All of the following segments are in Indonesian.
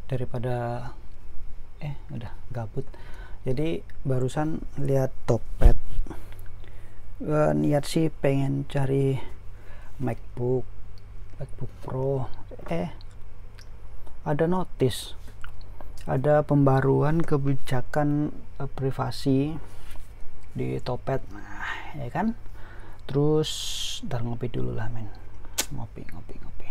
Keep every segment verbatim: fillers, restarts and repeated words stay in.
daripada eh udah gabut. Jadi barusan lihat Topet, uh, niat sih pengen cari MacBook MacBook Pro, eh ada notice, ada pembaruan kebijakan uh, privasi di Topet. Nah, ya kan. Terus ntar ngopi dulu lah men, ngopi ngopi ngopi.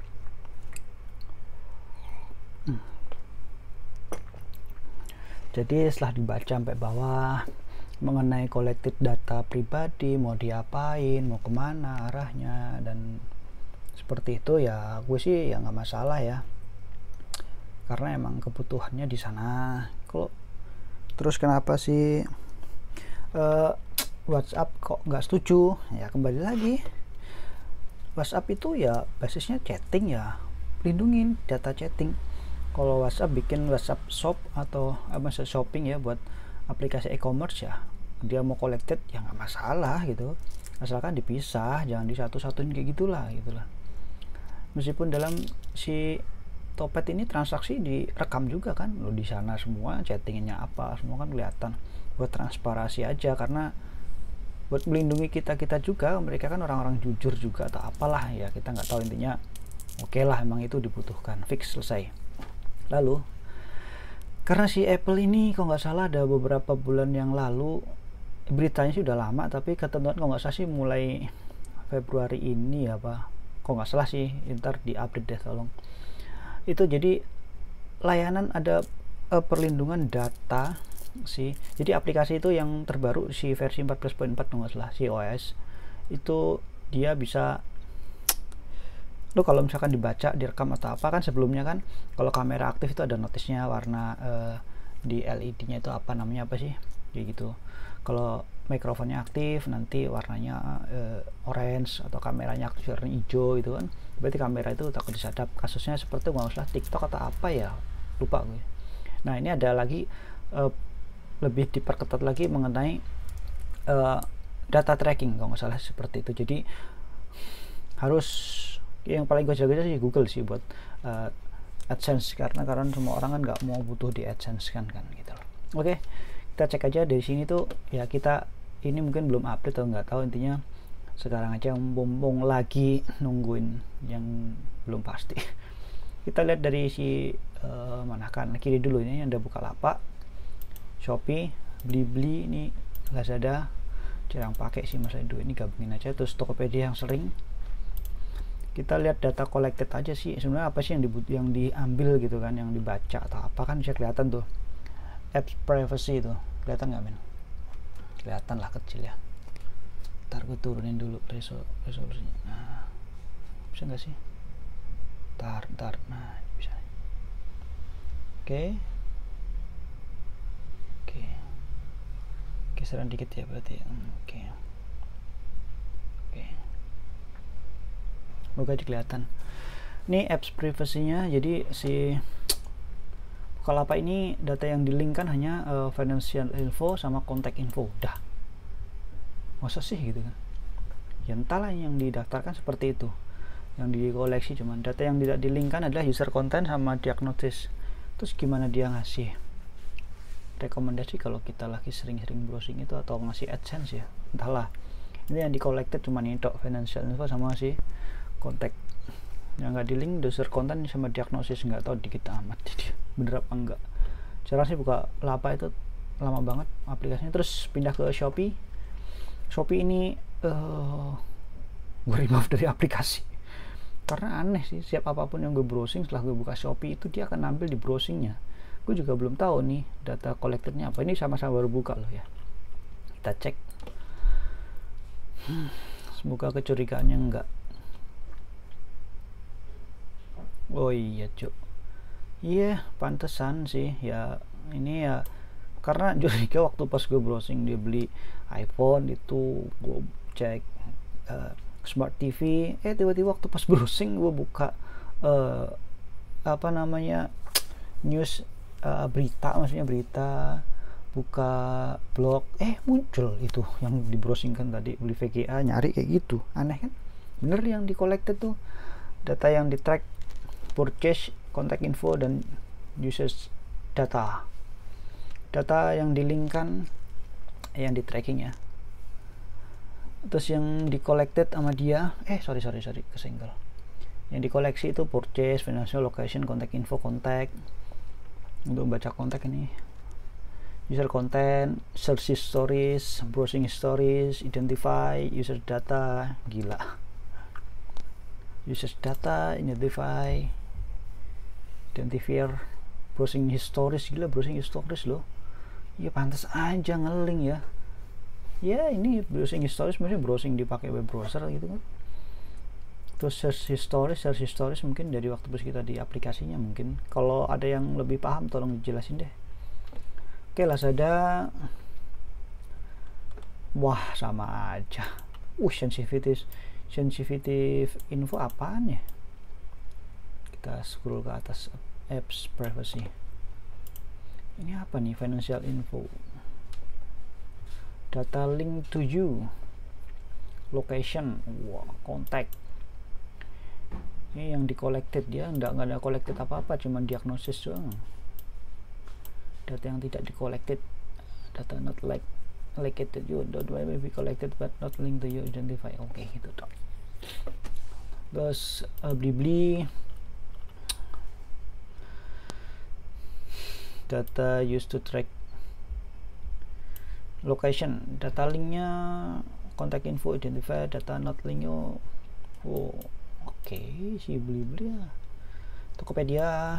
Hmm. Jadi setelah dibaca sampai bawah mengenai collected data pribadi, mau diapain, mau kemana arahnya, dan seperti itu ya, gue sih ya nggak masalah ya, karena emang kebutuhannya di sana. Kalau terus kenapa sih uh, WhatsApp kok nggak setuju? Ya kembali lagi, WhatsApp itu ya basisnya chatting ya, lindungin data chatting. Kalau WhatsApp bikin WhatsApp shop atau apa eh, shopping ya buat aplikasi e-commerce, ya dia mau collected ya nggak masalah gitu, asalkan dipisah, jangan disatu-satuin kayak gitulah gitulah. Meskipun dalam si Topet ini transaksi direkam juga kan, lo di sana semua chattingnya apa semua kan kelihatan, buat transparansi aja, karena buat melindungi kita kita juga. Mereka kan orang-orang jujur juga atau apalah ya, kita nggak tahu, intinya oke okay lah, emang itu dibutuhkan, fix, selesai. Lalu karena si Apple ini kalau nggak salah ada beberapa bulan yang lalu, beritanya sih udah lama tapi ketentuan kalau nggak salah sih mulai Februari ini ya pak, kalau nggak salah sih, ntar di update deh tolong. Itu jadi layanan ada uh, perlindungan data sih. Jadi aplikasi itu yang terbaru si versi empat belas titik empat kalau nggak salah, si O S itu dia bisa, lo kalau misalkan dibaca, direkam atau apa kan, sebelumnya kan kalau kamera aktif itu ada notisnya warna uh, di L E D-nya itu apa namanya apa sih kayak gitu. Kalau mikrofonnya aktif nanti warnanya uh, orange, atau kameranya aktif warna hijau itu kan, berarti kamera itu takut disadap. Kasusnya seperti nggak usah TikTok atau apa ya, lupa gue. Nah ini ada lagi uh, lebih diperketat lagi mengenai uh, data tracking kalau nggak salah seperti itu. Jadi harus, yang paling gue jaga sih Google sih buat uh, AdSense, karena karena semua orang kan nggak mau butuh di AdSense kan kan gitu loh. Oke, kita cek aja dari sini tuh ya, kita ini mungkin belum update atau nggak tahu, intinya sekarang aja mumpung lagi nungguin yang belum pasti. Kita lihat dari si uh, mana kan kiri dulu, ini ada Bukalapak, Shopee, Blibli, ini Lazada jarang pakai sih Mas Edo, ini gabungin aja. Terus Tokopedia yang sering. Kita lihat data collected aja sih sebenarnya, apa sih yang dibut yang diambil gitu kan, yang dibaca atau apa kan bisa kelihatan tuh. Apps privacy itu kelihatan nggak men? Kelihatan lah, kecil ya. Ntar gue turunin dulu resol resolusinya. Nah, bisa nggak sih? Ntar ntar nah bisa. Oke. Oke. Geseran dikit ya berarti. Oke. Oke. Moga kelihatan. Ini apps privasinya, jadi si Bukalapak ini data yang dilingkan hanya uh, financial info sama contact info, udah. Masa sih gitu kan? Ya entahlah, yang didaftarkan seperti itu, yang dikoleksi cuman data yang tidak dilingkan adalah user content sama diagnosis. Terus gimana dia ngasih rekomendasi kalau kita lagi sering-sering browsing itu, atau ngasih AdSense ya, entahlah. Ini yang di collected cuma ini tok, financial info sama si kontak. Yang nggak di link user content sama diagnosis, nggak tahu dikit amat jadi bener apa enggak. Cara sih buka Lapak itu lama banget aplikasinya. Terus pindah ke Shopee. Shopee ini uh, gue remove dari aplikasi karena aneh sih, siap apapun yang gue browsing setelah gue buka Shopee itu dia akan nampil di browsingnya. Gue juga belum tahu nih data collectednya apa, ini sama-sama baru buka loh ya. Kita cek, hmm, semoga kecurigaannya enggak. Oh iya cuk, iya yeah, pantesan sih ya, ini ya karena curiga waktu pas gue browsing dia beli iPhone itu, gue cek uh, Smart T V, eh tiba-tiba waktu pas browsing gue buka uh, apa namanya news, uh, berita, maksudnya berita, buka blog, eh muncul itu yang di browsing kan tadi, beli V G A, nyari kayak gitu, aneh kan? Bener yang di collected tuh data yang di track, purchase, contact info, dan usage data, data yang di-linkkan, yang di tracking ya. Terus yang di collected sama dia, eh sorry sorry sorry kesenggol. Yang dikoleksi itu purchase, financial, location, contact info, contact. Untuk baca kontak ini, user content, search stories, browsing stories, identify, user data, gila. User data, identify, identifier, browsing histories, gila browsing histories loh. Ya pantas aja ngeling ya. Ya ini browsing histories maksudnya browsing dipakai web browser gitu kan. Terus search histories, search histories mungkin dari waktu pas kita di aplikasinya mungkin. Kalau ada yang lebih paham tolong dijelasin deh. Oke, Lazada. Wah, sama aja. Uh, sensitivity sensitive info apaan ya? Kita scroll ke atas, apps privacy. Ini apa nih? Financial info, data link to you, location, wah, contact. Ini yang di collected, dia nggak nggak ada collected apa-apa, cuma diagnosis doang. Data yang tidak di collected, data not like allocated you, dot may be collected but not linked to you, identify. Oke, okay, gitu dong. Terus uh, Blibli, data used to track location, data linknya, contact info, identify, data not linknya. Oh, oke, okay, si Blibli ya. Tokopedia.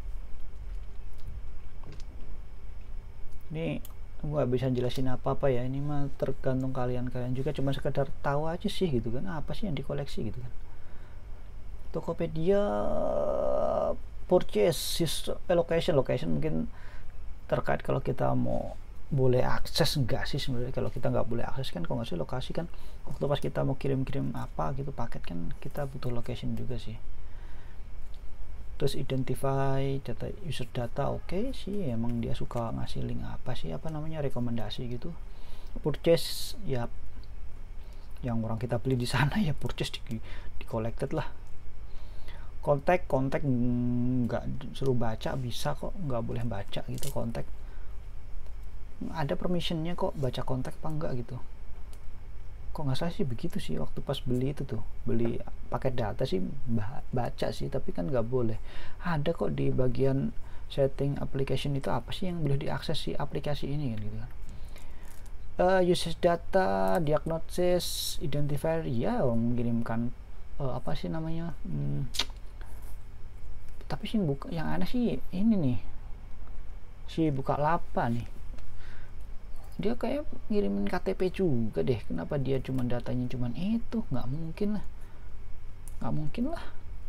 Ini gua bisa jelasin apa-apa ya, ini mah tergantung kalian-kalian juga, cuma sekedar tahu aja sih gitu kan, apa sih yang dikoleksi gitu kan. Tokopedia purchase location, location mungkin terkait kalau kita mau boleh akses enggak sih sebenarnya. Kalau kita nggak boleh akses kan, kalau nggak sih lokasi kan, waktu pas kita mau kirim-kirim apa gitu paket kan kita butuh location juga sih. Terus identify, data user data, oke okay sih, emang dia suka ngasih link apa sih, apa namanya, rekomendasi gitu. Purchase ya yang orang kita beli di sana ya purchase di, di collected lah. Kontak, kontak nggak suruh baca, bisa kok, nggak boleh baca gitu kontak. Ada permissionnya kok baca kontak apa enggak gitu. Kok nggak salah sih begitu sih waktu pas beli itu tuh, beli paket data sih baca sih, tapi kan nggak boleh. Ada kok di bagian setting application itu apa sih yang boleh diakses si aplikasi ini kan gitu kan. Uh, usage data, diagnosis, identifier, ya mengirimkan uh, apa sih namanya. Hmm, tapi sih buka yang aneh sih ini nih, si Bukalapak nih, dia kayak ngirimin K T P juga deh. Kenapa dia cuma datanya cuman itu? Nggak mungkin lah, nggak mungkin lah.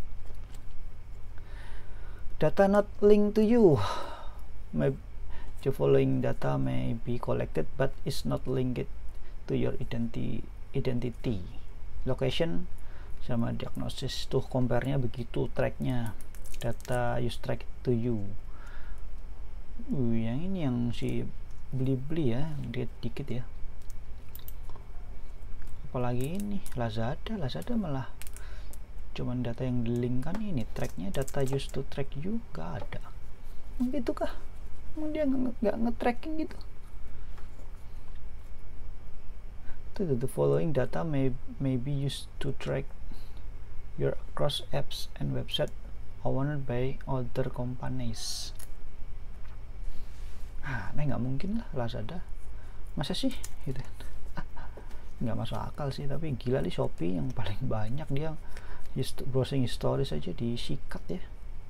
Data not linked to you, may, the following data may be collected but is not linked to your identity identity location sama diagnosis. Tuh compare-nya begitu, tracknya data use track to you. Uh, yang ini yang si Blibli ya, dia dikit ya. Apalagi ini Lazada, Lazada malah cuman data yang di link kan, ini tracknya data used to track you gak ada. Gitu kah? Emang dia nggak nge-tracking gitu? Tuh, the following data may, may be used to track your across apps and website owned by other companies. Ah, nah nggak mungkin lah Lazada, masa sih gitu. Nggak masuk akal sih, tapi gila nih Shopee yang paling banyak dia hist browsing stories aja disikat ya.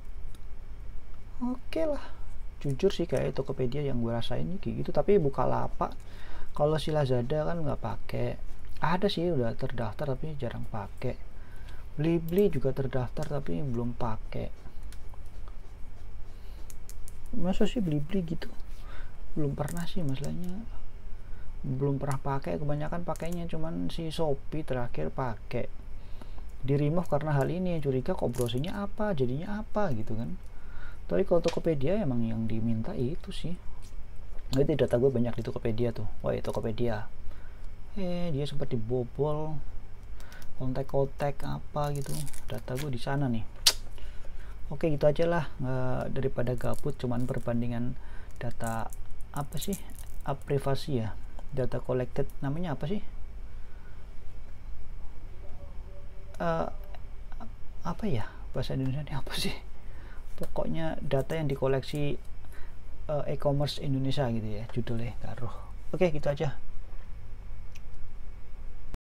Oke lah, jujur sih kayak Tokopedia yang gue rasain kayak gitu. Tapi Bukalapak, kalau si Lazada kan nggak pakai, ada sih udah terdaftar tapi jarang pakai. Blibli juga terdaftar tapi belum pakai. Masa sih Blibli gitu? Belum pernah sih masalahnya, belum pernah pakai. Kebanyakan pakainya cuman si Shopee terakhir pakai, di remove karena hal ini. Curiga kok browsingnya apa, jadinya apa gitu kan. Tapi kalau Tokopedia emang yang diminta itu sih. Nanti data gue banyak di Tokopedia tuh. Wah, Tokopedia eh dia sempat dibobol, kontak-kontak apa gitu, data gue di sana nih. Oke, gitu aja lah, uh, daripada gabut cuman perbandingan data apa sih, uh, privasi ya, data collected, namanya apa sih, uh, apa ya bahasa Indonesia ini apa sih, pokoknya data yang dikoleksi uh, e-commerce Indonesia gitu ya judulnya, taruh. Oke, gitu aja.